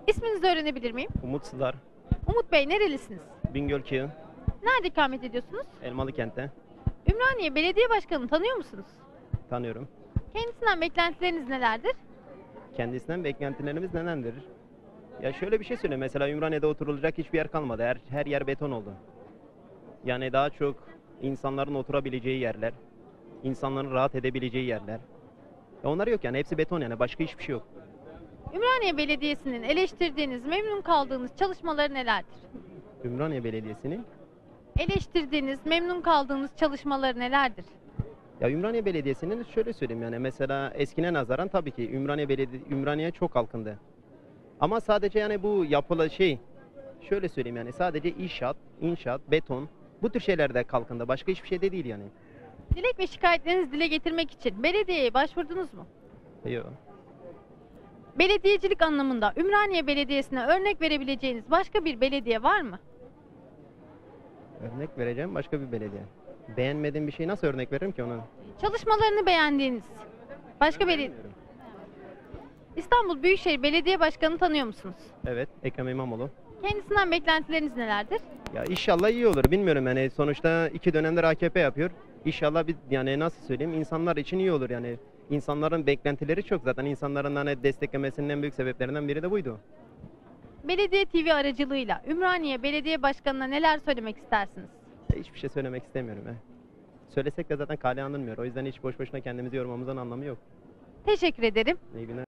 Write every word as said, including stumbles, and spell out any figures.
İsminizi öğrenebilir miyim? Umut Sızar, Umut Bey, nerelisiniz? Bingöl Kığı, Nerede ikamet ediyorsunuz? Elmalı Kent'te Ümraniye Belediye Başkanı'nı tanıyor musunuz? tanıyorum. Kendisinden beklentileriniz nelerdir? Kendisinden beklentilerimiz nelerdir? Ya şöyle bir şey söyleyeyim. Mesela Ümraniye'de oturulacak hiçbir yer kalmadı. Her, her yer beton oldu. Yani daha çok insanların oturabileceği yerler, insanların rahat edebileceği yerler. Ya onlar yok yani. Hepsi beton yani. Başka hiçbir şey yok. Ümraniye Belediyesi'nin eleştirdiğiniz, memnun kaldığınız çalışmaları nelerdir? Ümraniye Belediyesi'nin Eleştirdiğiniz, memnun kaldığınız çalışmaları nelerdir? Ya Ümraniye Belediyesi'nin şöyle söyleyeyim yani mesela eskine nazaran tabii ki Ümraniye Belediye Ümraniye çok halkındı. Ama sadece yani bu yapılı şey şöyle söyleyeyim yani sadece inşaat, inşaat, beton bu tür şeylerde kalkındı. Başka hiçbir şey de değil yani. Dilek ve şikayetlerinizi dile getirmek için belediyeye başvurdunuz mu? Yok. Belediyecilik anlamında Ümraniye Belediyesi'ne örnek verebileceğiniz başka bir belediye var mı? Örnek vereceğim başka bir belediye. Beğenmediğim bir şey nasıl örnek veririm ki ona? Çalışmalarını beğendiğiniz başka belediye... Beğenmiyorum. İstanbul Büyükşehir Belediye Başkanı'nı tanıyor musunuz? Evet, Ekrem İmamoğlu. Kendisinden beklentileriniz nelerdir? Ya inşallah iyi olur. Bilmiyorum yani sonuçta iki dönemdir A K P yapıyor. İnşallah bir yani nasıl söyleyeyim insanlar için iyi olur yani. İnsanların beklentileri çok zaten insanların hani desteklemesinin en büyük sebeplerinden biri de buydu. Belediye T V aracılığıyla Ümraniye Belediye Başkanı'na neler söylemek istersiniz? Hiçbir şey söylemek istemiyorum. He. Söylesek de zaten kale alınmıyor. O yüzden hiç boş boşuna kendimizi yormamızın anlamı yok. Teşekkür ederim. İyi günler.